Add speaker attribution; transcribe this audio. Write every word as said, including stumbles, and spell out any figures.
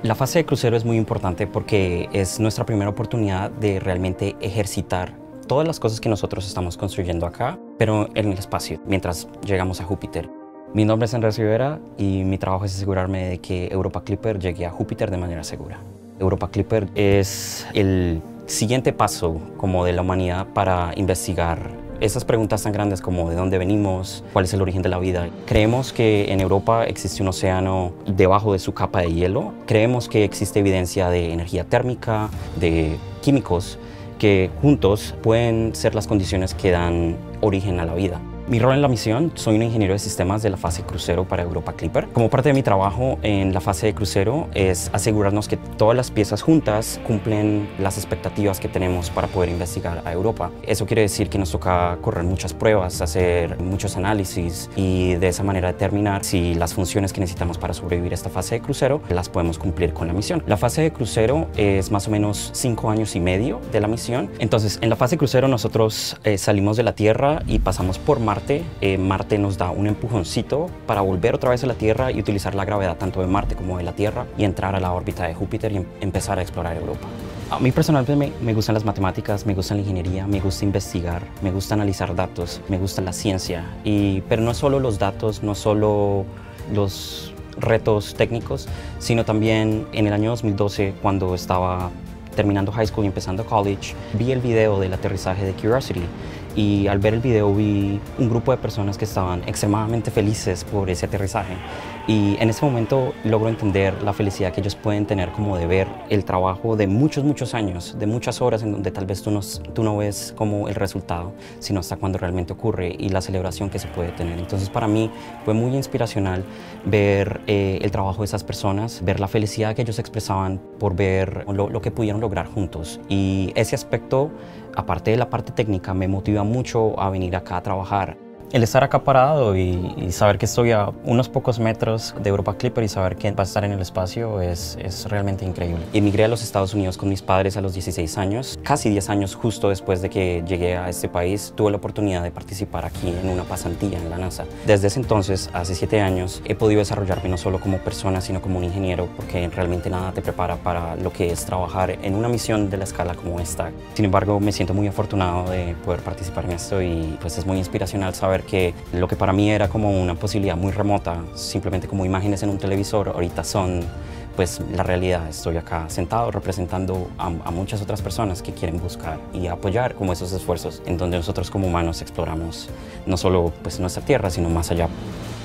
Speaker 1: La fase de crucero es muy importante porque es nuestra primera oportunidad de realmente ejercitar todas las cosas que nosotros estamos construyendo acá, pero en el espacio, mientras llegamos a Júpiter. Mi nombre es Andrés Rivera y mi trabajo es asegurarme de que Europa Clipper llegue a Júpiter de manera segura. Europa Clipper es el siguiente paso como de la humanidad para investigar esas preguntas tan grandes como de dónde venimos, cuál es el origen de la vida. Creemos que en Europa existe un océano debajo de su capa de hielo. Creemos que existe evidencia de energía térmica, de químicos, que juntos pueden ser las condiciones que dan origen a la vida. Mi rol en la misión, soy un ingeniero de sistemas de la fase crucero para Europa Clipper. Como parte de mi trabajo en la fase de crucero es asegurarnos que todas las piezas juntas cumplen las expectativas que tenemos para poder investigar a Europa. Eso quiere decir que nos toca correr muchas pruebas, hacer muchos análisis y de esa manera determinar si las funciones que necesitamos para sobrevivir a esta fase de crucero las podemos cumplir con la misión. La fase de crucero es más o menos cinco años y medio de la misión. Entonces, en la fase de crucero nosotros eh, salimos de la Tierra y pasamos por Marte. Marte. Eh, Marte nos da un empujoncito para volver otra vez a la Tierra y utilizar la gravedad tanto de Marte como de la Tierra y entrar a la órbita de Júpiter y em empezar a explorar Europa. A mí personalmente me, me gustan las matemáticas, me gusta la ingeniería, me gusta investigar, me gusta analizar datos, me gusta la ciencia, y, pero no solo los datos, no solo los retos técnicos, sino también en el año dos mil doce, cuando estaba terminando high school y empezando college, vi el video del aterrizaje de Curiosity y al ver el video vi un grupo de personas que estaban extremadamente felices por ese aterrizaje, y en ese momento logro entender la felicidad que ellos pueden tener como de ver el trabajo de muchos, muchos años, de muchas horas en donde tal vez tú no, tú no ves como el resultado, sino hasta cuando realmente ocurre, y la celebración que se puede tener. Entonces para mí fue muy inspiracional ver eh, el trabajo de esas personas, ver la felicidad que ellos expresaban por ver lo, lo que pudieron lograr juntos, y ese aspecto, aparte de la parte técnica, me motiva mucho a venir acá a trabajar. El estar acá parado y, y saber que estoy a unos pocos metros de Europa Clipper y saber que va a estar en el espacio es, es realmente increíble. Emigré a los Estados Unidos con mis padres a los dieciséis años. Casi diez años justo después de que llegué a este país, tuve la oportunidad de participar aquí en una pasantía en la NASA. Desde ese entonces, hace siete años, he podido desarrollarme no solo como persona, sino como un ingeniero, porque realmente nada te prepara para lo que es trabajar en una misión de la escala como esta. Sin embargo, me siento muy afortunado de poder participar en esto, y pues es muy inspiracional saber que lo que para mí era como una posibilidad muy remota, simplemente como imágenes en un televisor, ahorita son pues la realidad. Estoy acá sentado representando a, a muchas otras personas que quieren buscar y apoyar como esos esfuerzos en donde nosotros como humanos exploramos no solo pues nuestra Tierra, sino más allá.